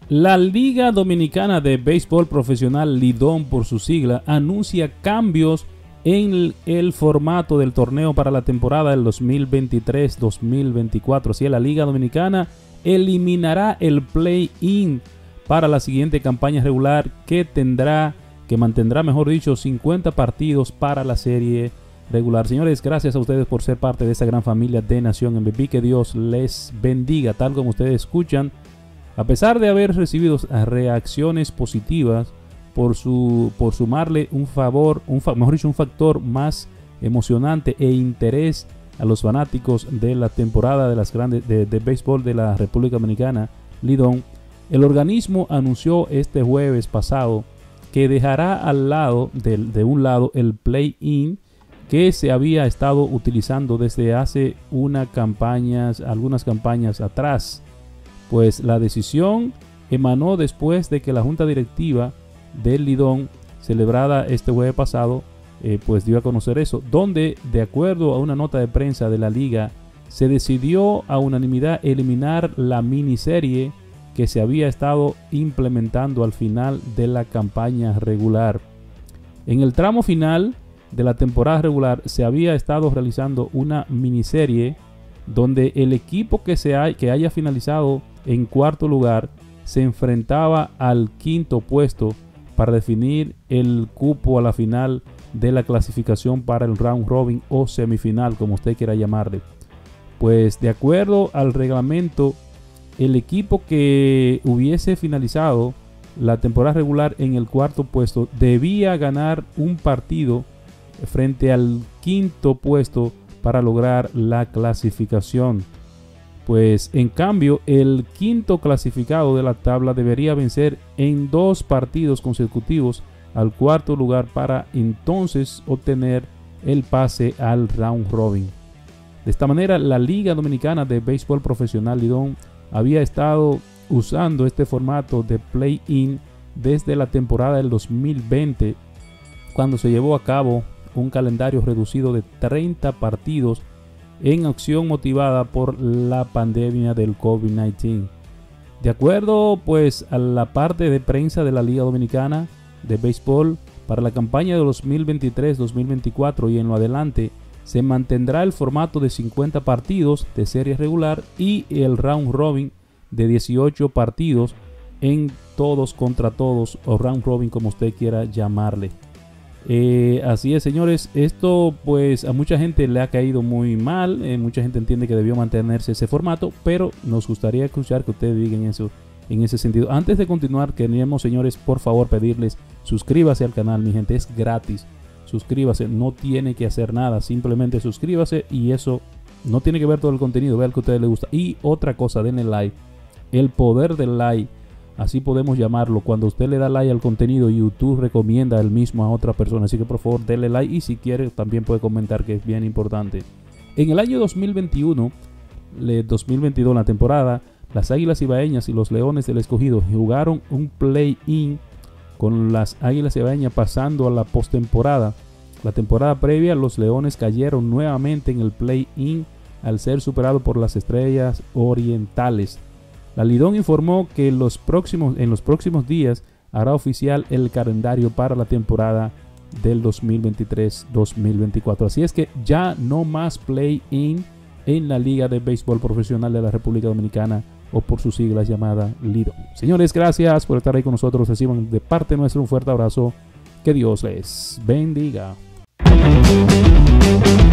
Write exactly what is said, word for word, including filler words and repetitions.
La Liga Dominicana de Béisbol Profesional, Lidón por su sigla, anuncia cambios en el, el formato del torneo para la temporada del dos mil veintitrés dos mil veinticuatro. Así, la Liga Dominicana eliminará el play-in para la siguiente campaña regular, que tendrá, que mantendrá, mejor dicho, cincuenta partidos para la serie regular. Señores, gracias a ustedes por ser parte de esta gran familia de Nación M V P. Que Dios les bendiga. Tal como ustedes escuchan, a pesar de haber recibido reacciones positivas por su por sumarle un favor, un mejor dicho, un factor más emocionante e interés a los fanáticos de la temporada de las grandes de, de béisbol de la República Dominicana, Lidón, el organismo anunció este jueves pasado que dejará al lado de, de un lado el play-in que se había estado utilizando desde hace una campañas, algunas campañas atrás. Pues la decisión emanó después de que la junta directiva del Lidón, celebrada este jueves pasado, eh, pues dio a conocer eso, donde, de acuerdo a una nota de prensa de la liga, se decidió a unanimidad eliminar la miniserie que se había estado implementando al final de la campaña regular. En el tramo final de la temporada regular se había estado realizando una miniserie donde el equipo que, se hay, que haya finalizado en cuarto lugar se enfrentaba al quinto puesto para definir el cupo a la final de la clasificación para el round robin o semifinal, como usted quiera llamarle. Pues de acuerdo al reglamento, el equipo que hubiese finalizado la temporada regular en el cuarto puesto debía ganar un partido frente al quinto puesto para lograr la clasificación. Pues en cambio, el quinto clasificado de la tabla debería vencer en dos partidos consecutivos al cuarto lugar para entonces obtener el pase al round robin. De esta manera, la Liga Dominicana de Béisbol Profesional, Lidón, había estado usando este formato de play-in desde la temporada del dos mil veinte, cuando se llevó a cabo un calendario reducido de treinta partidos en acción motivada por la pandemia del COVID diecinueve. De acuerdo pues a la parte de prensa de la Liga Dominicana de Béisbol, para la campaña de dos mil veintitrés dos mil veinticuatro y en lo adelante se mantendrá el formato de cincuenta partidos de serie regular y el round robin de dieciocho partidos en todos contra todos, o round robin como usted quiera llamarle. Eh, así es, señores, esto pues a mucha gente le ha caído muy mal, eh, mucha gente entiende que debió mantenerse ese formato, pero nos gustaría escuchar que ustedes digan eso en ese sentido. Antes de continuar, queremos, señores, por favor pedirles, suscríbase al canal, mi gente, es gratis, suscríbase, no tiene que hacer nada, simplemente suscríbase y eso no tiene que ver todo el contenido, vea el que a ustedes les gusta. Y otra cosa, denle like, el poder del like, así podemos llamarlo. Cuando usted le da like al contenido, YouTube recomienda el mismo a otra persona. Así que por favor denle like y si quiere también puede comentar, que es bien importante. En el año dos mil veintiuno, dos mil veintidós, la temporada, las Águilas Ibaeñas y los Leones del Escogido jugaron un play-in con las Águilas Ibaeñas pasando a la postemporada. La temporada previa, los Leones cayeron nuevamente en el play-in al ser superado por las Estrellas Orientales. La Lidón informó que los próximos, en los próximos días hará oficial el calendario para la temporada del dos mil veintitrés dos mil veinticuatro. Así es que ya no más play-in en la Liga de Béisbol Profesional de la República Dominicana, o por sus siglas llamada Lidón. Señores, gracias por estar ahí con nosotros. Reciban de parte nuestra un fuerte abrazo. Que Dios les bendiga.